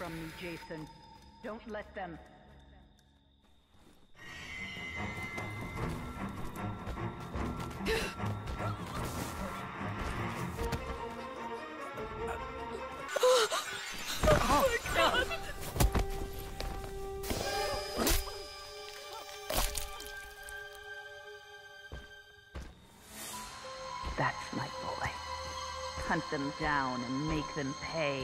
from me, Jason. Don't let them. Oh my God! That's my boy. Hunt them down and make them pay.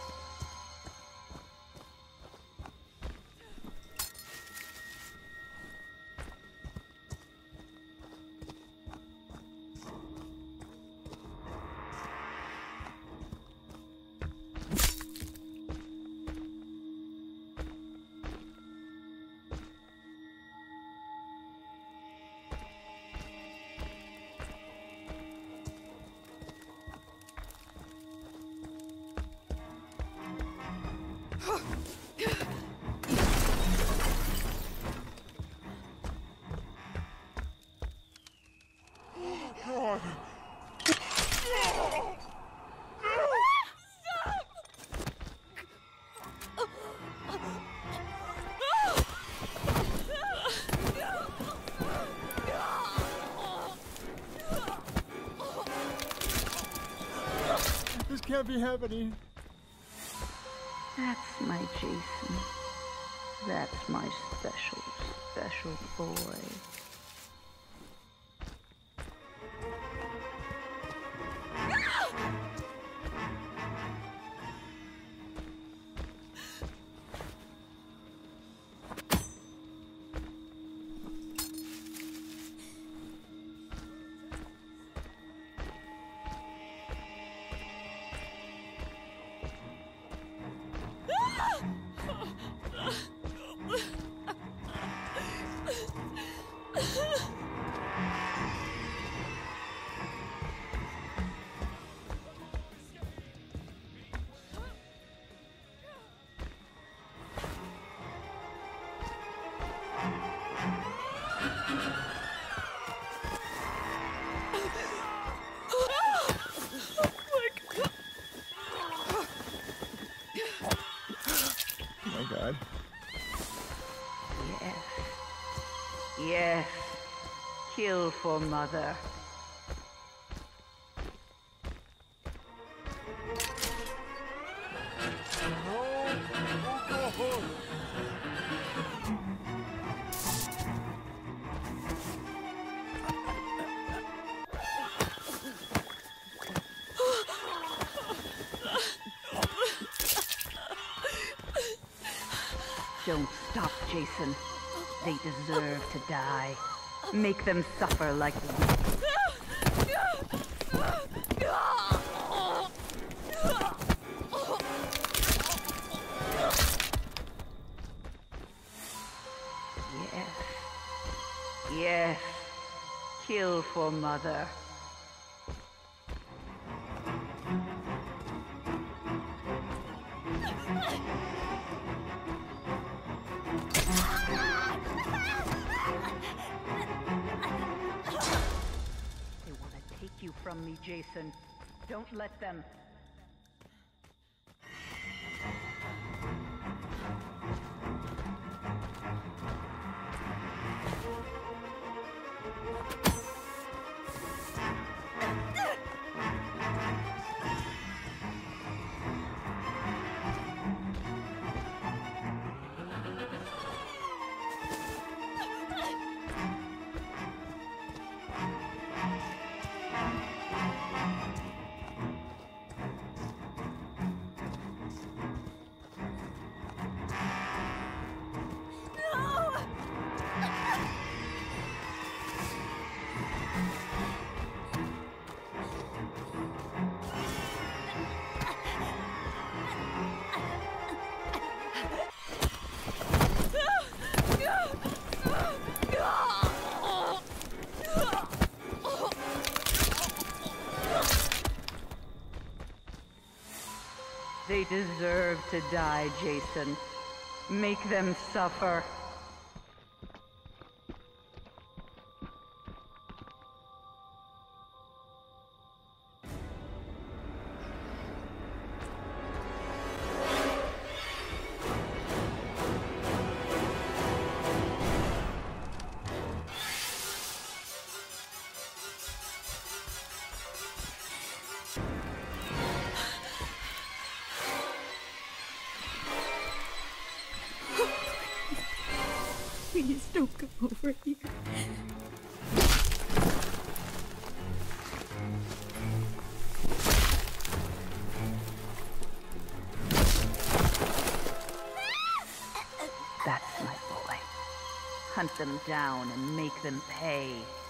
This can't be happening. That's my Jason. That's my special, special boy. God. Yes. Yes. Kill for mother. Don't stop, Jason. They deserve to die. Make them suffer like we. Yes. Yes. Kill for mother. You from me, Jason. Don't let them. They deserve to die, Jason. Make them suffer. Please don't come over here. That's my boy. Hunt them down and make them pay.